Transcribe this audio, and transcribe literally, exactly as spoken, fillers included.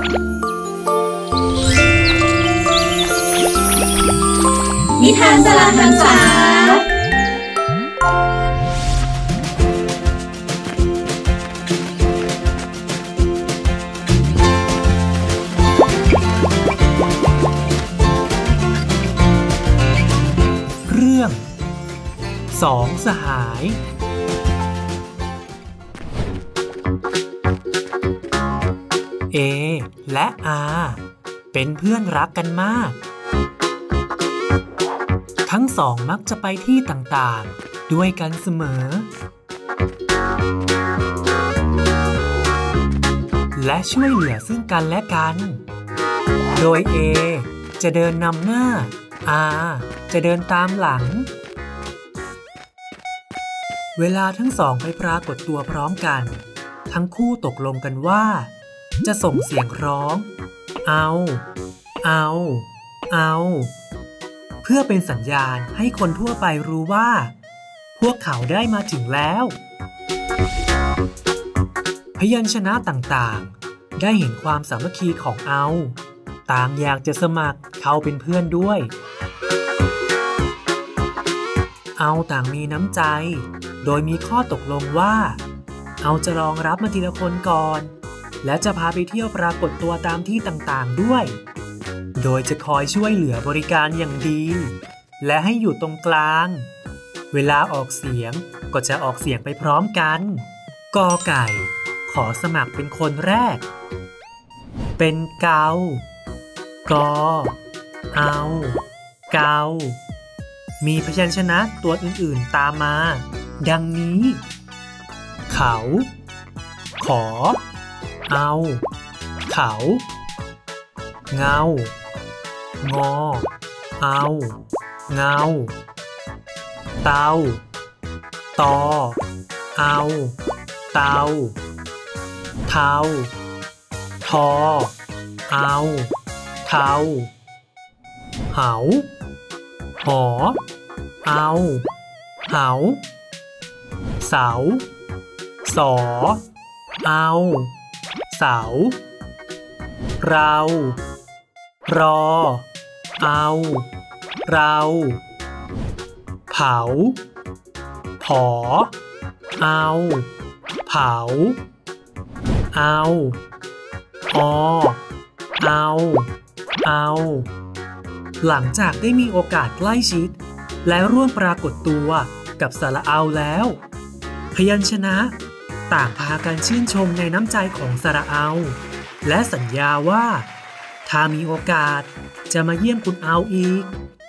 นิทานสลับหันษาเรื่องสองสหายเอและอาเป็นเพื่อนรักกันมากทั้งสองมักจะไปที่ต่างๆด้วยกันเสมอและช่วยเหลือซึ่งกันและกันโดยเอจะเดินนำหน้าอาจะเดินตามหลังเวลาทั้งสองไปปรากฏตัวพร้อมกันทั้งคู่ตกลงกันว่าจะส่งเสียงร้องเอาเอาเอาเพื่อเป็นสัญญาณให้คนทั่วไปรู้ว่าพวกเขาได้มาถึงแล้วพยัญชนะต่างๆได้เห็นความสามัคคีของเอาต่างอยากจะสมัครเข้าเป็นเพื่อนด้วยเอาต่างมีน้ำใจโดยมีข้อตกลงว่าเอาจะลองรับมาทีละคนก่อนและจะพาไปเที่ยวปรากฏตัวตามที่ต่างๆด้วยโดยจะคอยช่วยเหลือบริการอย่างดีและให้อยู่ตรงกลางเวลาออกเสียงก็จะออกเสียงไปพร้อมกันกอไก่ขอสมัครเป็นคนแรกเป็นเกากอเอาเกามีพยัญชนะตัวอื่นๆตามมาดังนี้เขาขอเอาเขาเงางอเอาเงาเตาตอเอาเตาเทาทอเอาเทาเหาหอเอาเหาเสาสอเอาเสาเรารอเอาเราเผาผอเอาเผาเอาอเอาเอาหลังจากได้มีโอกาสใกล้ชิดและร่วมปรากฏตัวกับสระเอาแล้วพยัญชนะต่างพากันชื่นชมในน้ำใจของสระเอาและสัญญาว่าถ้ามีโอกาสจะมาเยี่ยมคุณเอาอีก